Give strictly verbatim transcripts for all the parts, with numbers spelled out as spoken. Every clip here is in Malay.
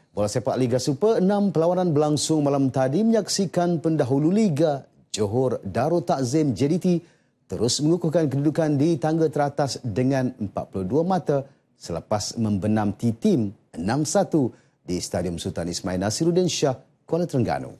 Bola sepak Liga Super enam perlawanan berlangsung malam tadi menyaksikan pendahulu Liga Johor Darul Takzim J D T terus mengukuhkan kedudukan di tangga teratas dengan empat puluh dua mata selepas membenam T-Team enam satu di Stadium Sultan Ismail Nasiruddin Shah, Kuala Terengganu.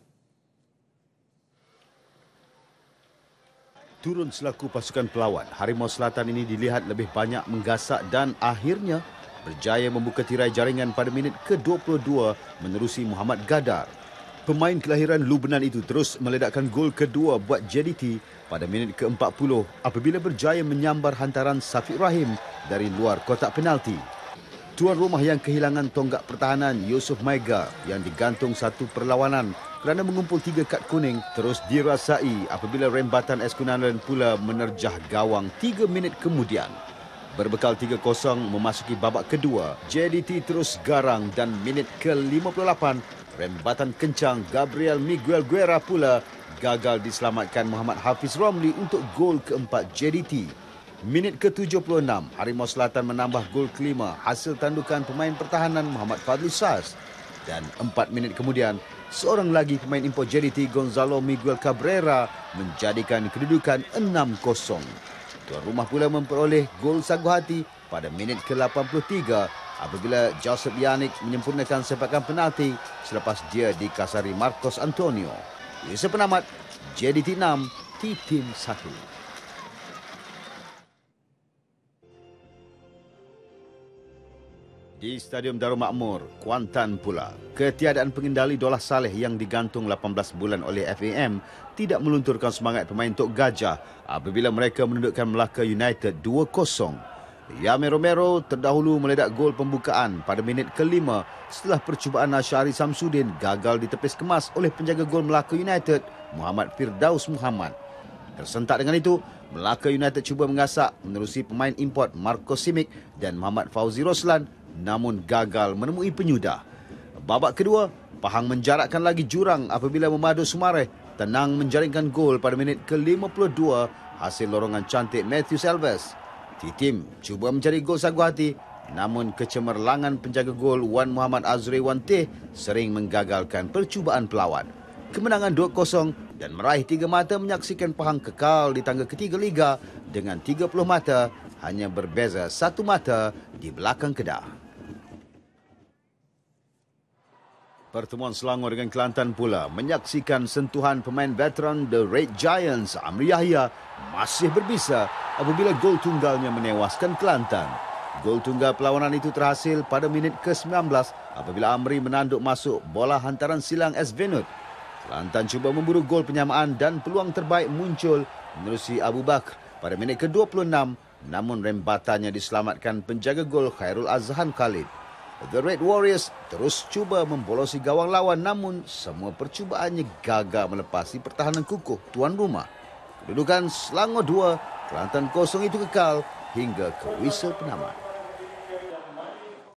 Turun selaku pasukan pelawan, Harimau Selatan ini dilihat lebih banyak menggasak dan akhirnya berjaya membuka tirai jaringan pada minit ke dua puluh dua menerusi Muhammad Gadar. Pemain kelahiran Lubnan itu terus meledakkan gol kedua buat J D T pada minit ke empat puluh apabila berjaya menyambar hantaran Safiq Rahim dari luar kotak penalti. Tuan rumah yang kehilangan tonggak pertahanan Yusof Maiga yang digantung satu perlawanan kerana mengumpul tiga kad kuning terus dirasai apabila rembatan Eskunalan pula menerjah gawang tiga minit kemudian. Berbekal tiga kosong memasuki babak kedua, J D T terus garang dan minit ke lima puluh lapan, rembatan kencang Gabriel Miguel Guerra pula gagal diselamatkan Muhammad Hafiz Romli untuk gol keempat J D T. Minit ke tujuh puluh enam, Harimau Selatan menambah gol kelima hasil tandukan pemain pertahanan Muhammad Fadli Saz. Dan empat minit kemudian, seorang lagi pemain import J D T, Gonzalo Miguel Cabrera, menjadikan kedudukan enam kosong. Tuan rumah pula memperoleh gol sagu hati pada minit ke lapan puluh tiga apabila Joseph Yannick menyempurnakan sepakan penalti selepas dia dikasari Marcos Antonio. Di sepenamat, J D T enam, T-Team satu. Di Stadium Darul Makmur, Kuantan pula, ketiadaan pengendali Dolah Saleh yang digantung lapan belas bulan oleh F A M tidak melunturkan semangat pemain Tok Gajah apabila mereka menundukkan Melaka United dua kosong. Yame Romero terdahulu meledak gol pembukaan pada minit kelima setelah percubaan Asyari Samsudin gagal ditepis kemas oleh penjaga gol Melaka United, Muhammad Firdaus Muhammad. Tersentak dengan itu, Melaka United cuba mengasak menerusi pemain import Marco Simic dan Muhammad Fauzi Roslan namun gagal menemui penyudah. Babak kedua, Pahang menjarakkan lagi jurang apabila Memadu Sumareh tenang menjaringkan gol pada minit ke lima puluh dua hasil lorongan cantik Matthews Elves. T-Team cuba mencari gol sagu hati namun kecemerlangan penjaga gol Wan Muhammad Azri Wanteh sering menggagalkan percubaan pelawat. Kemenangan dua kosong dan meraih tiga mata menyaksikan Pahang kekal di tangga ketiga Liga dengan tiga puluh mata, hanya berbeza satu mata di belakang Kedah. Pertemuan Selangor dengan Kelantan pula menyaksikan sentuhan pemain veteran The Red Giants Amri Yahya masih berbisa apabila gol tunggalnya menewaskan Kelantan. Gol tunggal perlawanan itu terhasil pada minit ke sembilan belas apabila Amri menanduk masuk bola hantaran silang S. Venut. Kelantan cuba memburu gol penyamaan dan peluang terbaik muncul menerusi Abu Bakar pada minit ke dua puluh enam namun rembatannya diselamatkan penjaga gol Khairul Azhan Khalid. The Red Warriors terus cuba membolosi gawang lawan namun semua percubaannya gagal melepasi pertahanan kukuh tuan rumah. Kedudukan Selangor dua, Kelantan kosong itu kekal hingga ke whistle penamat.